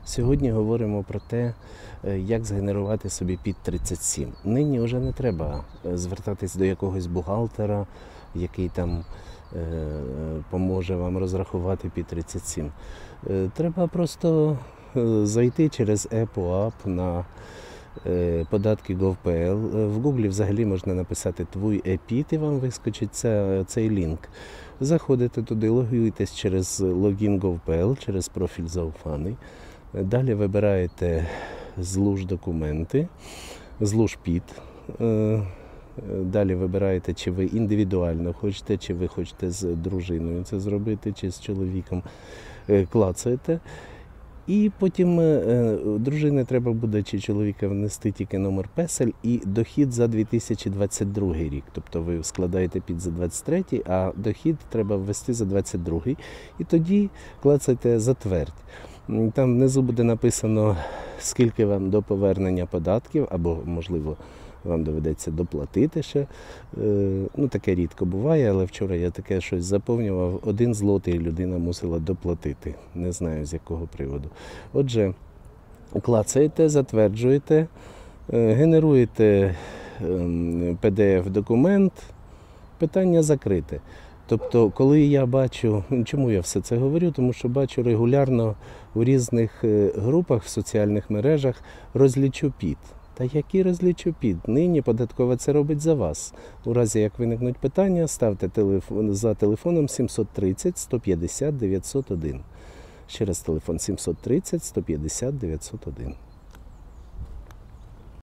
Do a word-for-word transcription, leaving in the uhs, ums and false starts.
Сьогодні говоримо про те, як згенерувати собі під тридцять сім. Нині вже не треба звертатись до якогось бухгалтера, який там поможе вам розрахувати під тридцять сім. Треба просто зайти через ЕПОАП на податки точка гов точка пе ел. В Гуглі взагалі можна написати «Твій ЕПІТ» і вам вискочить цей лінк. Заходите туди, логуєтесь через логін точка гов точка пе ел, через профіль «Зауфаний». Далі вибираєте «Злуж документи», «Злуж ПІТ». Далі вибираєте, чи ви індивідуально хочете, чи ви хочете з дружиною це зробити, чи з чоловіком. Клацаєте. І потім дружині треба буде, чи чоловіка, внести тільки номер песель і дохід за дві тисячі двадцять другий рік. Тобто ви складаєте під за двадцять третій, а дохід треба ввести за двадцять другий. І тоді клацайте «Затвердь». Там внизу буде написано, скільки вам до повернення податків, або, можливо, вам доведеться доплатити ще. Ну, таке рідко буває, але вчора я таке щось заповнював. Один злотий людина мусила доплатити. Не знаю, з якого приводу. Отже, клацаєте, затверджуєте, генеруєте пі ді еф-документ, питання закрите. Тобто, коли я бачу, чому я все це говорю, тому що бачу регулярно у різних групах в соціальних мережах розлічу ПІТ. Та який розлічу ПІТ? Нині податкова це робить за вас. У разі, як виникнуть питання, ставте телефон, за телефоном сімсот тридцять сто п'ятдесят дев'ятсот один. Ще раз телефон сімсот тридцять сто п'ятдесят дев'ятсот один.